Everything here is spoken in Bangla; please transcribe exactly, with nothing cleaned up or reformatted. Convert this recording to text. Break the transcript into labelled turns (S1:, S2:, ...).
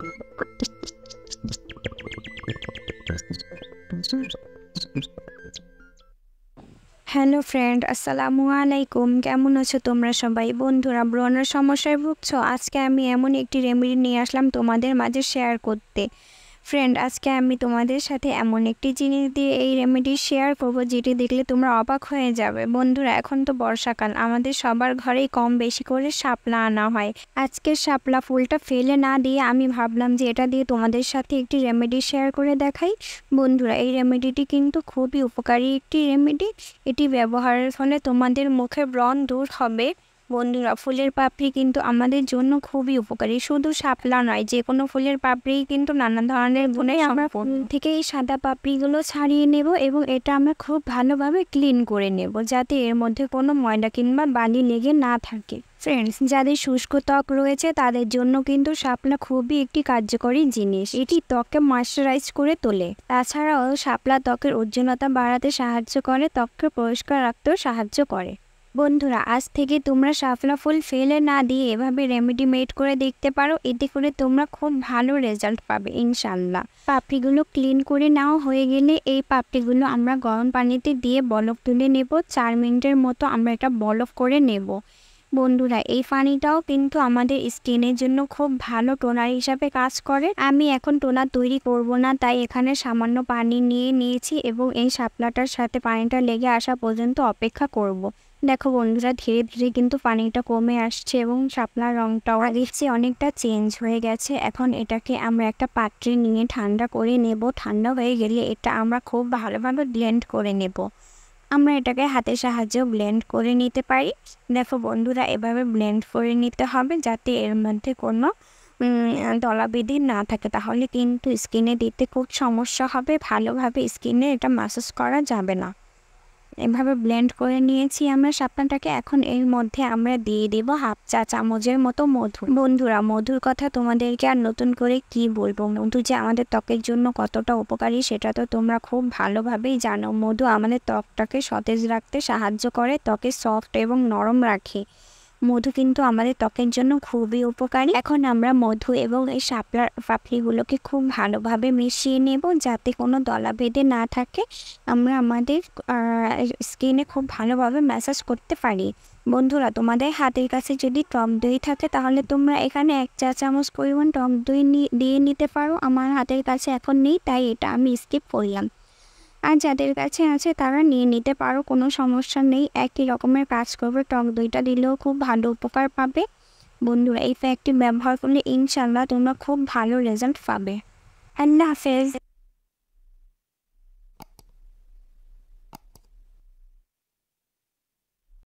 S1: হ্যালো ফ্রেন্ড, আসসালামু আলাইকুম। কেমন আছো তোমরা সবাই? বন্ধুরা, ব্রণের সমস্যায় ভুগছো? আজকে আমি এমন একটি রেমেডি নিয়ে আসলাম তোমাদের মাঝে শেয়ার করতে। ফ্রেন্ড, আজকে আমি তোমাদের সাথে এমন একটি জিনিস দিয়ে এই রেমেডি শেয়ার করব যেটি দেখলে তোমরা অবাক হয়ে যাবে। বন্ধুরা, এখন তো বর্ষাকাল, আমাদের সবার ঘরেই কম বেশি করে শাপলা আনা হয়। আজকের শাপলা ফুলটা ফেলে না দিয়ে আমি ভাবলাম যে এটা দিয়ে তোমাদের সাথে একটি রেমেডি শেয়ার করে দেখাই। বন্ধুরা, এই রেমেডিটি কিন্তু খুবই উপকারী একটি রেমেডি। এটি ব্যবহারের ফলে তোমাদের মুখে ব্রণ দূর হবে। বন্ধুরা, ফুলের পাপড়ি কিন্তু আমাদের জন্য খুবই উপকারী। শুধু শাপলা নয়, যে কোনো ফুলের পাপড়ি কিন্তু নানা ধরনের গুণে আমরা ফুল থেকে এই সাদা পাপড়িগুলো ছাড়িয়ে নেব এবং এটা আমরা খুব ভালোভাবে ক্লিন করে নেব, যাতে এর মধ্যে কোনো ময়লা কিংবা বালি লেগে না থাকে। ফ্রেন্ডস, যাদের শুষ্ক ত্বক রয়েছে তাদের জন্য কিন্তু শাপলা খুবই একটি কার্যকরী জিনিস। এটি ত্বককে ময়শ্চারাইজ করে তোলে। তাছাড়াও শাপলা ত্বকের উজ্জ্বলতা বাড়াতে সাহায্য করে, ত্বককে পরিষ্কার রাখতেও সাহায্য করে। বন্ধুরা, আজ থেকে তোমরা শাপলা ফুল ফেলে না দিয়ে এভাবে রেমেডি মেড করে দেখতে পারো। এতে করে তোমরা খুব ভালো রেজাল্ট পাবে ইনশাল্লাহ। পাপড়িগুলো ক্লিন করে নেওয়া হয়ে গেলে এই পাপড়িগুলো আমরা গরম পানিতে দিয়ে বলক তুলে নেব। চার মিনিটের মতো আমরা এটা বলক করে নেব। বন্ধুরা, এই পানিটাও কিন্তু আমাদের স্কিনের জন্য খুব ভালো টোনার হিসাবে কাজ করে। আমি এখন টোনার তৈরি করব না, তাই এখানে সামান্য পানি নিয়ে নিয়েছি এবং এই শাপলাটার সাথে পানিটা লেগে আসা পর্যন্ত অপেক্ষা করব। দেখো বন্ধুরা, ধীরে ধীরে কিন্তু পানিটা কমে আসছে এবং শাপলার রঙটাও দেখছি অনেকটা চেঞ্জ হয়ে গেছে। এখন এটাকে আমরা একটা পাত্রে নিয়ে ঠান্ডা করে নেব। ঠান্ডা হয়ে গেলে এটা আমরা খুব ভালোভাবে ব্লেন্ড করে নেব। আমরা এটাকে হাতের সাহায্যেও ব্লেন্ড করে নিতে পারি। দেখো বন্ধুরা, এভাবে ব্লেন্ড করে নিতে হবে যাতে এর মধ্যে কোনো দলাবেঁধে না থাকে, তাহলে কিন্তু স্কিনে দিতে খুব সমস্যা হবে। ভালোভাবে স্কিনে এটা ম্যাসাজ করা যাবে না। এভাবে ব্লেন্ড করে নিয়েছি আমরা শাপলাটাকে। এখন এর মধ্যে আমরা দিয়ে দেব হাফ চা চামচের মতো মধু। বন্ধুরা, মধুর কথা তোমাদেরকে আর নতুন করে কি বলবো। মধু যে আমাদের ত্বকের জন্য কতটা উপকারী সেটা তো তোমরা খুব ভালোভাবেই জানো। মধু আমাদের ত্বকটাকে সতেজ রাখতে সাহায্য করে, ত্বকে সফট এবং নরম রাখে। মধু কিন্তু আমাদের ত্বকের জন্য খুবই উপকারী। এখন আমরা মধু এবং এই শাপলার পাপড়িগুলোকে খুব ভালোভাবে মিশিয়ে নেব যাতে কোনো দলা বেঁধে না থাকে। আমরা আমাদের স্কিনে খুব ভালোভাবে ম্যাসাজ করতে পারি। বন্ধুরা, তোমাদের হাতের কাছে যদি টক দই থাকে তাহলে তোমরা এখানে এক চা চামচ পরিমাণ টক দই দিয়ে নিতে পারো। আমার হাতের কাছে এখন নেই, তাই এটা আমি স্কিপ করলাম। আর যাদের কাছে আছে তারা নিয়ে নিতে পারো, কোনো সমস্যা নেই। একই রকমের কাজ করবে, টক দইটা দিলেও খুব ভালো উপকার পাবে। বন্ধুরা, এই প্যাকটি ব্যবহার করলে ইনশাল্লাহ তোমরা খুব ভালো রেজাল্ট পাবে। আল্লাহ হাফেজ।